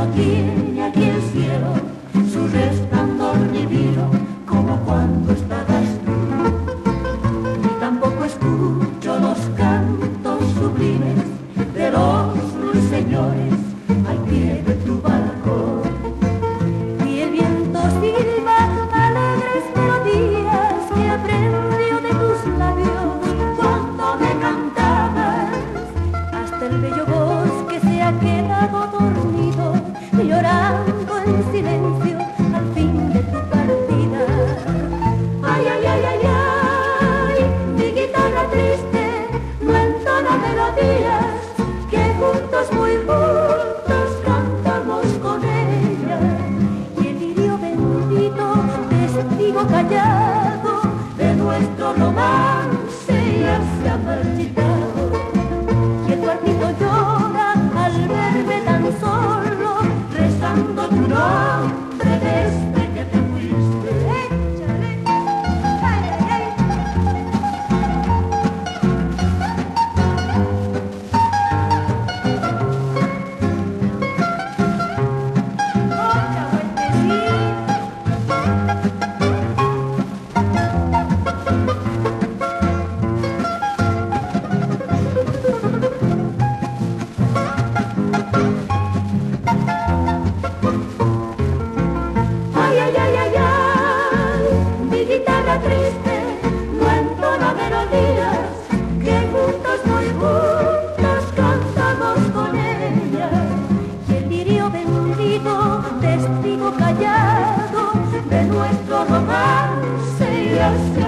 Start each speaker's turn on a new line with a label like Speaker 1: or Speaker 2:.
Speaker 1: no tiene aquí el cielo su resplandor divino como cuando estabas tú. Ni tampoco escucho los cantos sublimes de los ruiseñores al pie de tu balcón. Y el viento silba alegres melodías que aprendió de tus labios cuando me cantabas. Hasta el bello bosque se ha quedado dormido, llorando en silencio al fin de tu partida. Ay, ay, ay, ay, ay, mi guitarra triste no entona melodías que juntos, muy juntos cantamos con ella. Y el lirio bendito, testigo callado de nuestro romance, ya se ha marchitado. Y el cuartito llora al verme tan solo, rezando tu nombre desde que te fuiste. Échale, ay, ay, ay. Otra vueltecita. Ay, ay, ay, ay, ay, mi guitarra triste no entona melodías que juntos, muy juntos cantamos con ella. Y el lirio bendito, testigo callado de nuestro romance, ya se